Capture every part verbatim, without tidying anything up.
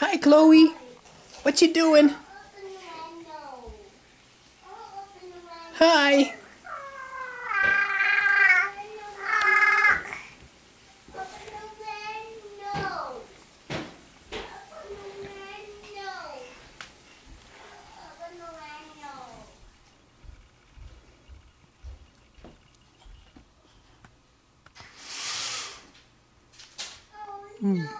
Hi, Chloe. What you doing? Hi. Mm. No,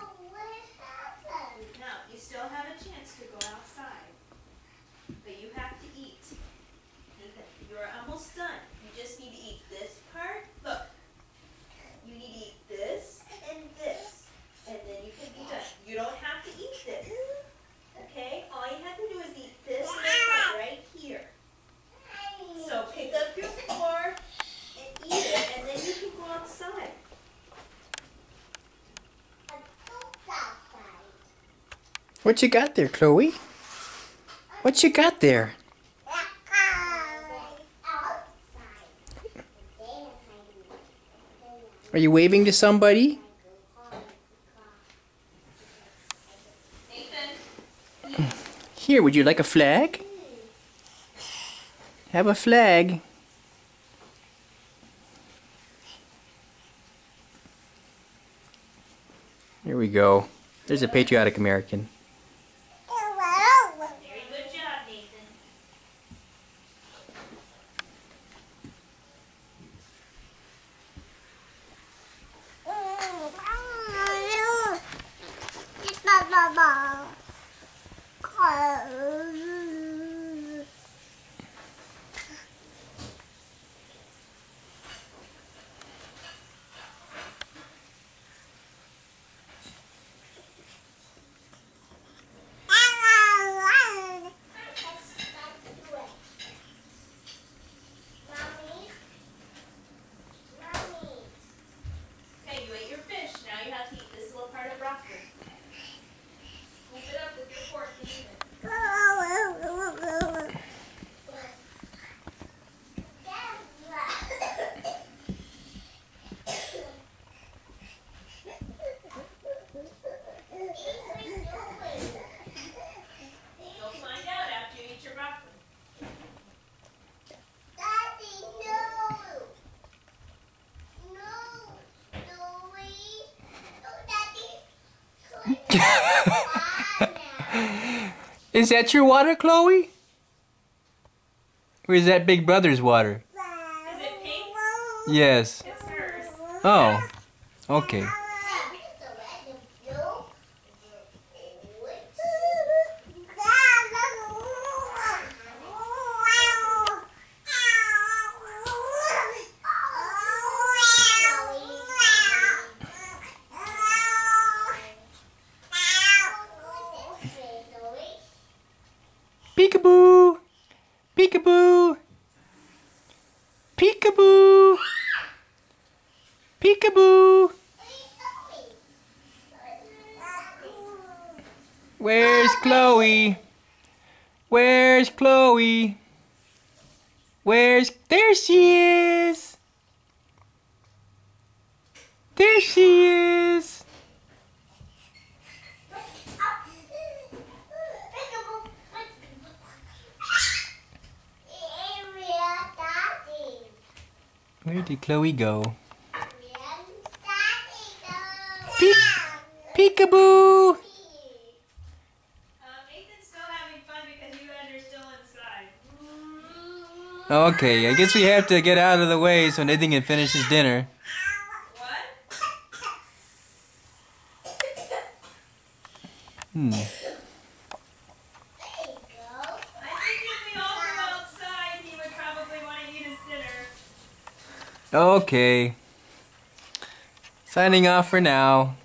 you still have a chance to go outside, but you have to eat. You're almost done. You just need to eat this part. Look, you need to eat this and this, and then you can be done. You don't have to eat this, okay? All you have to do is eat this part right here. So pick up your fork and eat it, and then you can go outside. What you got there, Chloe? What you got there? Are you waving to somebody? Nathan? Here, would you like a flag? Have a flag. Here we go. There's a patriotic American. Very good job, Nathan. Okay, you ate your fish. Now you have to eat this little part of broccoli. Scoop it up with your fork and eat it. You'll find out after you eat your broccoli. Is that your water, Chloe? Or is that Big Brother's water? Is it pink? Yes. It's hers. Oh, okay. Peekaboo! Peekaboo! Peekaboo! Peekaboo! Where's Chloe? Where's Chloe? Where's... There she is! There she is! Where did Chloe go? Peek, peekaboo! Um, Nathan's still having fun because you guys are still inside. Okay, I guess we have to get out of the way so Nathan can finish his dinner. What? Hmm. I think if we all go outside, he would probably want to eat his dinner. Okay. Signing off for now.